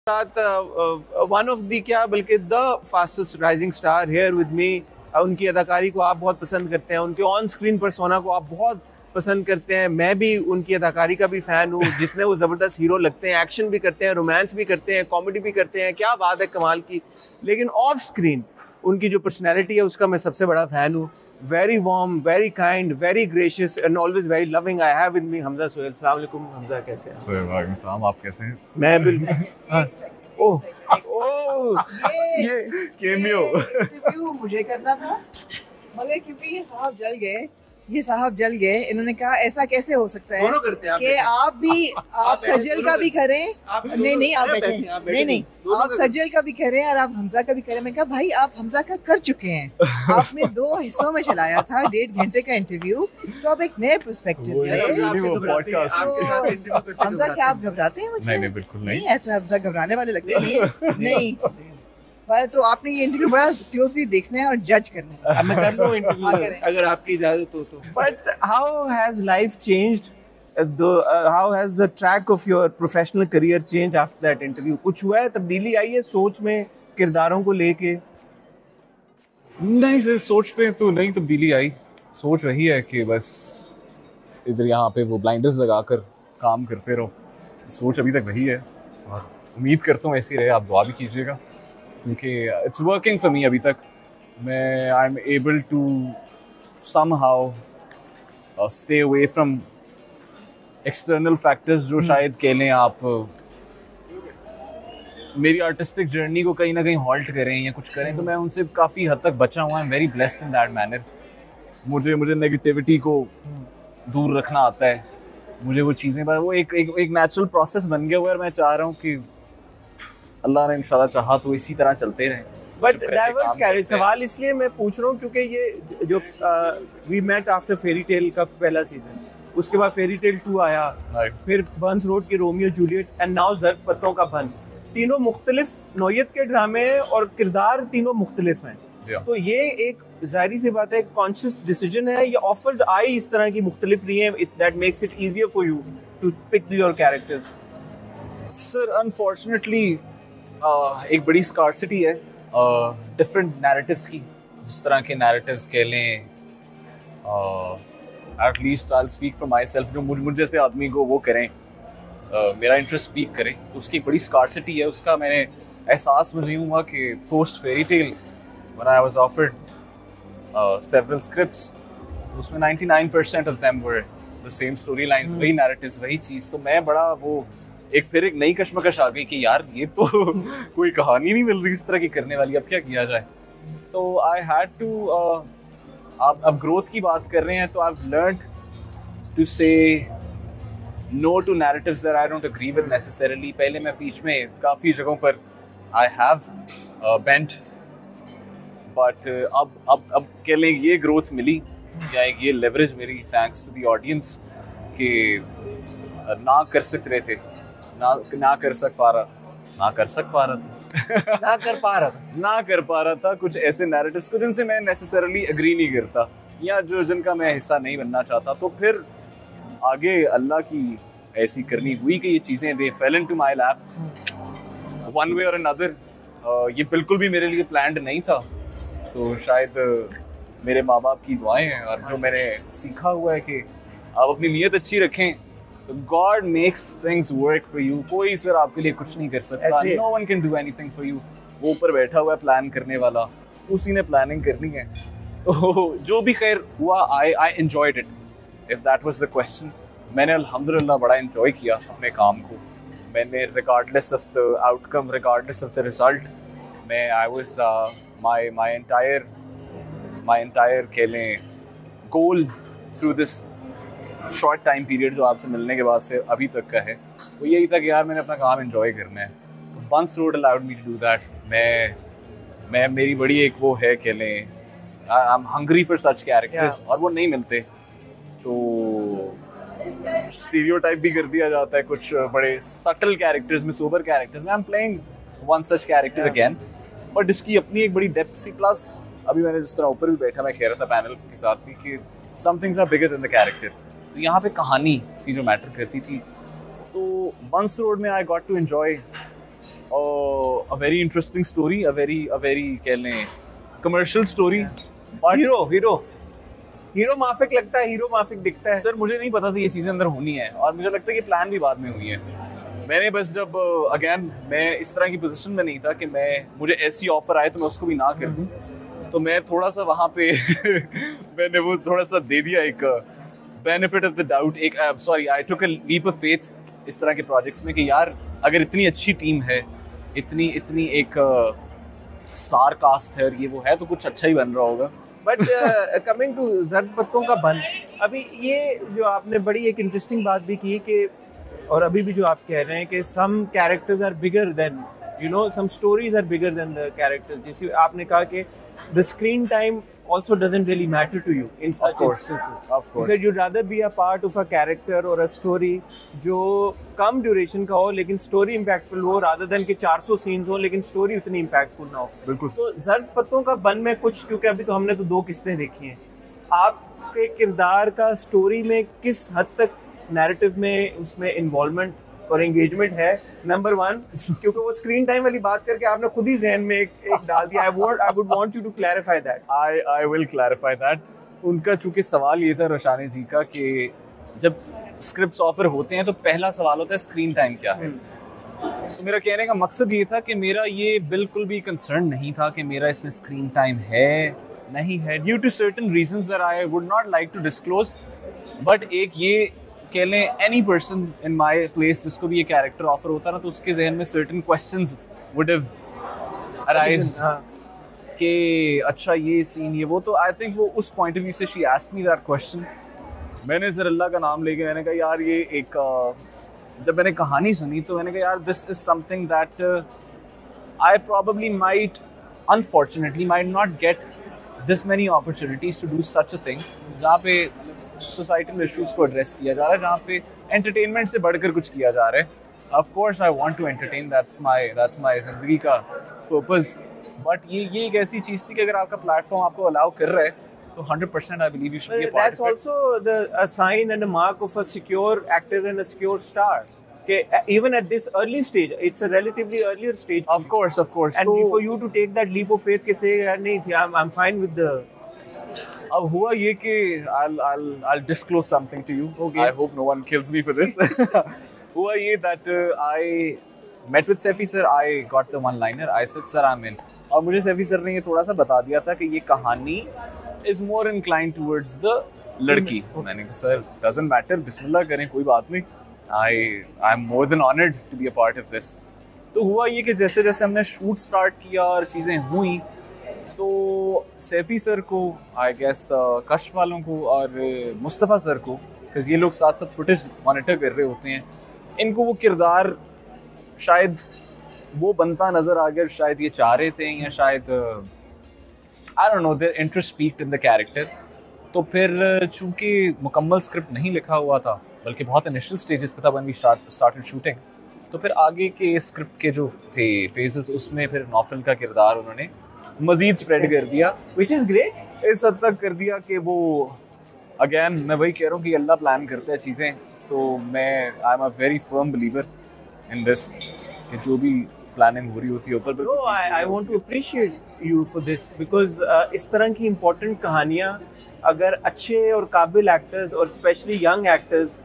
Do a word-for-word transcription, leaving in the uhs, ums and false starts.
साथ one of the क्या बल्कि the fastest rising star here with me. उनकी अदाकारी को आप बहुत पसंद करते हैं, उनके ऑन स्क्रीन पर्सोना को आप बहुत पसंद करते हैं। मैं भी उनकी अदाकारी का भी फ़ैन हूँ। जितने वो ज़बरदस्त हीरो लगते हैं, एक्शन भी करते हैं, रोमांस भी करते हैं, कॉमेडी भी करते हैं, क्या बात है कमाल की। लेकिन ऑफ स्क्रीन उनकी जो पर्सनैलिटी है उसका मैं सबसे बड़ा फ़ैन हूँ। Very warm, very kind, very gracious and always very loving. I have with me Hamza Sohail. अस्सलाम वालेकुम हमजा, कैसे हैं? वालेकुम सलाम, आप कैसे हैं? मैं बिल्कुल ओह ओह ये केमियो इंटरव्यू मुझे करना था, मगर क्योंकि ये साहब जल गए ये साहब जल गए इन्होंने कहा ऐसा कैसे हो सकता है कि आप भी आप सज्जल का भी करें। नहीं नहीं आप बैठे नहीं नहीं आप सज्जल का भी करें और आप हमजा का भी करें। मैं कहा भाई आप हमजा का कर चुके हैं, आपने दो हिस्सों में चलाया था डेढ़ घंटे का इंटरव्यू, तो आप एक नए पर्सपेक्टिव से। हमजा क्या आप घबराते हैं मुझसे? नहीं नहीं बिल्कुल नहीं, ऐसा हमजा घबराने वाले लगते नहीं नहीं तो आपने ये इंटरव्यू बड़ा क्लोजली देखना है और जज करना है। मैं कर लूं इंटरव्यू अगर आपकी इजाजत हो तो। But how has life changed, how has the track of your professional career change after that interview? कुछ हुआ है, तब्दीली आई है सोच में, किरदारों को लेके? नहीं सर, सोच पे तो नहीं तब्दीली आई। सोच रही है कि बस इधर यहाँ पे वो ब्लाइंडर्स लगाकर काम करते रहो। सोच अभी तक वही है और उम्मीद करता हूँ ऐसी रहे। आप दुआ भी कीजिएगा क्योंकि इट्स वर्किंग फॉर मी। अभी तक मैं I am able to somehow stay away from external factors जो शायद कह लें आप मेरी आर्टिस्टिक जर्नी को कहीं ना कहीं हॉल्ट करें या कुछ करें, तो मैं उनसे काफ़ी हद तक बचा हुआ। I am very blessed in that manner. मुझे मुझे नेगेटिविटी को दूर रखना आता है। मुझे वो चीज़ें वो एक एक, एक नेचुरल प्रोसेस बन गया हुआ है और मैं चाह रहा हूँ कि अल्लाह ने इंशाल्लाह चाहा तो इसी तरह चलते रहें। बट डाइवर्स कैरेक्टर सवाल इसलिए मैं पूछ रहा हूँ क्योंकि ये जो we met after fairy tale का पहला सीजन, उसके बाद फेरी टेल टू आया, फिर बर्न्स रोड के रोमियो जूलियट एंड नाउ ज़र्क पत्तों का बन। तीनों मुख्तलिफ नौयत के ड्रामे हैं और किरदार तीनों मुख्तलिफ हैं। तो ये एक जाहिर सी बात है, कॉन्शियस डिसीजन है, ये ऑफर्स आई इस तरह की मुख्तलिफ रही हैं, that makes it easier for you to pick your characters? Sir unfortunately Uh, एक बड़ी स्कार्सिटी है डिफरेंट uh, नैरेटिव्स की। जिस तरह के नैरेटिव्स कह लें, at least I will speak for myself, जो मुझ मुझ जैसे आदमी को वो करें, uh, मेरा इंटरेस्ट स्पीक करें, तो उसकी बड़ी स्कार्सिटी है। उसका मैंने एहसास मुझे यूँ हुआ कि post fairy tale when I was offered several scripts, उसमें ninety nine percent of them were the same story lines, वही नैरेटिव्स, वही चीज़। तो मैं बड़ा वो एक फिर एक नई कश्मकश आ गई कि यार ये तो कोई कहानी नहीं मिल रही इस तरह की करने वाली, अब क्या किया जाए। तो आई हैड टू, आप अब ग्रोथ की बात कर रहे हैं, तो I have learned to say no to narratives that I don't agree with necessarily. पहले मैं बीच में काफ़ी जगहों पर आई हैव बेंट, बट अब अब अब कह लें ये ग्रोथ मिली या एक ये लेवरेज मेरी थैंक्स टू द ऑडियंस कि ना कर सक रहे थे, ना ना कर सक पा रहा ना कर सक पा रहा था ना कर पा रहा था ना कर पा रहा था कुछ ऐसे नैरेटिव्स को जिनसे मैं नेसेसरली एग्री नहीं करता या जो जिनका मैं हिस्सा नहीं बनना चाहता। तो फिर आगे अल्लाह की ऐसी करनी हुई कि ये चीज़ें they fell into my lap one way और अनदर। ये बिल्कुल भी मेरे लिए प्लान्ड नहीं था, तो शायद मेरे माँ बाप की दुआएं हैं और जो मैंने सीखा हुआ है कि आप अपनी नीयत अच्छी रखें तो God makes things work for you. कोई सर आपके लिए कुछ नहीं कर सकता, no one can do anything for you. वो ऊपर बैठा हुआ है प्लान करने वाला, उसी ने प्लानिंग करनी है। तो जो भी खैर हुआ, I I enjoyed it, if that was the question. मैंने अल्हम्दुलिल्लाह बड़ा एंजॉय किया अपने काम को। मैंने regardless of the outcome, regardless of the result, मैं I was my my entire my entire कह लें goal through this short time period जो आपसे मिलने के बाद से अभी तक का है, वो यही था कि यार मैंने अपना काम एंजॉय करना है। तो Burns Road allowed me to do that. मैं मैं मेरी बड़ी एक वो है कह लें, I am hungry for such characters, और वो नहीं मिलते। तो स्टीरियोटाइप भी कर दिया जाता है कुछ बड़े सटल कैरेक्टर्स में, सोबर कैरेक्टर्स में। I am playing one such character again, but इसकी अपनी एक बड़ी डेप्थ सी। प्लस अभी मैंने जिस तरह ऊपर भी बैठा, मैं कह रहा था पैनल के साथ भी कि some things are bigger than the character. तो यहाँ पे कहानी थी जो मैटर करती थी। तो बंस रोड में I got to enjoy a very interesting story, a very a very कह लें commercial story. Hero hero hero माफिक लगता है, हीरो माफिक दिखता है। सर मुझे नहीं पता था ये चीजें अंदर होनी है, और मुझे लगता है कि प्लान भी बाद में हुई है। मैंने बस जब अगेन मैं इस तरह की पोजीशन में नहीं था कि मैं मुझे ऐसी ऑफर आए तो मैं उसको भी ना कर दूं, तो मैं थोड़ा सा वहाँ पे मैंने वो थोड़ा सा दे दिया एक बेनिफिट ऑफ द डाउट, एक sorry I took a leap of faith इस तरह के प्रोजेक्ट्स में कि यार अगर इतनी अच्छी टीम है, इतनी इतनी एक स्टार कास्ट है, ये वो है, तो कुछ अच्छा ही बन रहा होगा। बट कमिंग टू जर्द पत्तों का बन, अभी ये जो आपने बड़ी एक इंटरेस्टिंग बात भी की कि, और अभी भी जो आप कह रहे हैं कि some characters are bigger than you know some stories are bigger than the characters, जैसे आपने कहा कि the screen time also doesn't really matter to you in such instances. Of course. You said you'd rather be a part of a character or a story जो कम duration का हो लेकिन story impactful हो, rather than कि चार सौ scenes हो लेकिन story उतनी impactful ना हो। बिल्कुल। तो जर्द पत्तों का बन में कुछ, क्योंकि अभी तो हमने तो दो किस्तें देखी हैं, आपके किरदार का स्टोरी में किस हद तक नैरेटिव में उसमें इन्वॉल्वमेंट और एंगेजमेंट है, नंबर वन, क्योंकि वो स्क्रीन टाइम वाली बात करके आपने खुद ही जहन में एक, एक डाल दिया। I would I would want you to clarify that. I I will clarify that. उनका चूंकि सवाल ये था रोशानी जी का कि जब स्क्रिप्ट्स ऑफर होते हैं तो पहला सवाल होता है स्क्रीन टाइम क्या है। तो मेरा कहने का मकसद ये था कि मेरा ये बिल्कुल भी कंसर्न नहीं था कि मेरा इसमें स्क्रीन टाइम है नहीं है, due to certain reasons that I would not like to disclose. But एक ये कह लें any person in my place जिसको भी ये कैरेक्टर ऑफर होता ना, तो उसके जहन में certain questions would have arised कि अच्छा ये सीन ये वो, तो आई थिंक वो उस पॉइंट ऑफ व्यू से she asked me that question. मैंने सर अल्लाह का नाम लेके मैंने कहा यार ये एक uh, जब मैंने कहानी सुनी तो मैंने कहा यार this is something that I probably might unfortunately might not get this many opportunities to do such a thing, जहाँ पे सोसाइटल इश्यूज को एड्रेस किया जा रहा है, जहाँ पे एंटरटेनमेंट से बढ़कर कुछ किया जा रहा है। Of course I want to entertain, that's my that's my जिंदगी का पर्पस। बट ये ये एक ऐसी चीज थी कि अगर आपका प्लेटफॉर्म आपको अलाउ कर रहा है तो hundred percent I believe you should be a part of it. That's also the a sign and a mark of a secure actor and a secure star, कि even at this early stage, it's a relatively earlier stage. Of course, of course. And so, for you to take that leap of faith, के say यार नहीं, I'm I'm fine with the. अब हुआ ये कि I'll I'll I'll disclose something to you. Okay. I hope no one kills me for this. हुआ ये that uh, I met with Saifi sir. I got the one liner. I said sir I'm in. और मुझे Saifi sir ने ये थोड़ा सा बता दिया था कि ये कहानी is more inclined towards the लड़की। मैंने कहा सर doesn't matter, बिस्मिल्लाह करें, कोई बात नहीं। I I'm more than honored to be a part of this. तो हुआ ये कि जैसे जैसे हमने शूट स्टार्ट किया और चीज़ें हुई तो सैफी सर को, आई गेस कश वालों को और मुस्तफ़ा सर को, बिकॉज ये लोग साथ साथ फुटेज मॉनिटर कर रहे होते हैं, इनको वो किरदार शायद वो बनता नज़र आ गया, शायद ये चाह रहे थे या शायद I don't know their interest peaked in the character. तो फिर चूंकि मुकम्मल स्क्रिप्ट नहीं लिखा हुआ था बल्कि बहुत इनिशियल स्टेजेस पे था व्हेन वी स्टार्टेड शूटिंग, तो फिर आगे के स्क्रिप्ट के जो थे फेजेस उसमें फिर नौफल का किरदार उन्होंने मजीद स्प्रेड कर दिया, व्हिच इज ग्रेट। इस हद तक कर दिया कि वो अगेन मैं वही कह रहा हूँ कि अल्लाह प्लान करता है चीज़ें, तो मैं I am a very firm believer in this कि जो भी प्लानिंग हो रही होती है ऊपर। No I I want to appreciate you for this because इस तरह की इम्पोर्टेंट कहानियाँ अगर अच्छे और काबिल एक्टर्स और स्पेशली यंग एक्टर्स